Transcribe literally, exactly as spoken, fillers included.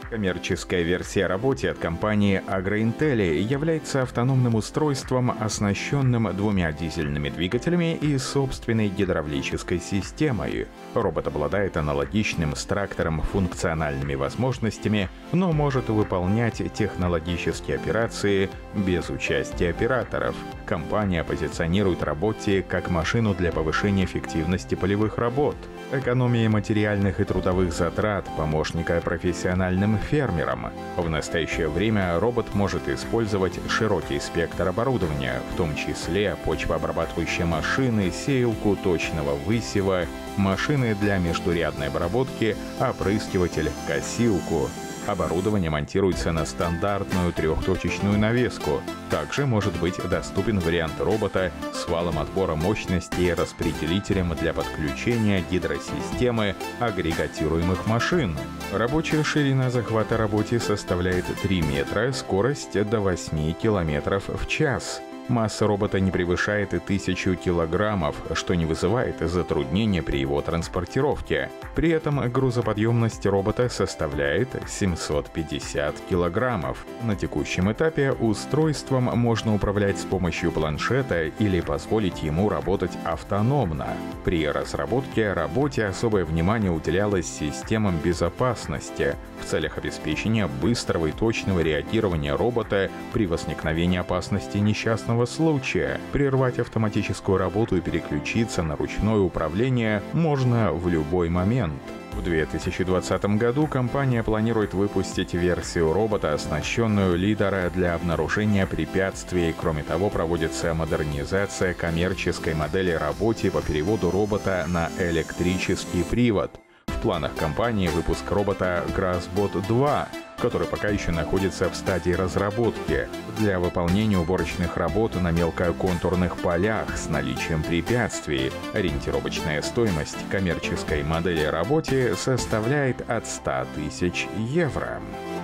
Коммерческая версия работы от компании AgroIntelli является автономным устройством, оснащенным двумя дизельными двигателями и собственной гидравлической системой. Робот обладает аналогичным с трактором функциональными возможностями, но может выполнять технологические операции без участия операторов. Компания позиционирует работе как машину для повышения эффективности полевых работ, экономии материальных и трудовых затрат, помощника профессиональным фермерам. В настоящее время робот может использовать широкий спектр оборудования, в том числе почвообрабатывающие машины, сеялку точного высева, машины для междурядной обработки, опрыскиватель, косилку. Оборудование монтируется на стандартную трехточечную навеску. Также может быть доступен вариант робота с валом отбора мощности и распределителем для подключения гидросистемы агрегатируемых машин. Рабочая ширина захвата работы составляет три метра, скорость до восьми километров в час. Масса робота не превышает и тысячу килограммов, что не вызывает затруднения при его транспортировке. При этом грузоподъемность робота составляет семьсот пятьдесят килограммов. На текущем этапе устройством можно управлять с помощью планшета или позволить ему работать автономно. При разработке работе особое внимание уделялось системам безопасности в целях обеспечения быстрого и точного реагирования робота при возникновении опасности несчастного случая. Прервать автоматическую работу и переключиться на ручное управление можно в любой момент. В две тысячи двадцатом году компания планирует выпустить версию робота, оснащенную лидера для обнаружения препятствий. Кроме того, проводится модернизация коммерческой модели работы по переводу робота на электрический привод. В планах компании выпуск робота Grassbot два, который пока еще находится в стадии разработки, для выполнения уборочных работ на мелкоконтурных полях с наличием препятствий. Ориентировочная стоимость коммерческой модели работы составляет от ста тысяч евро.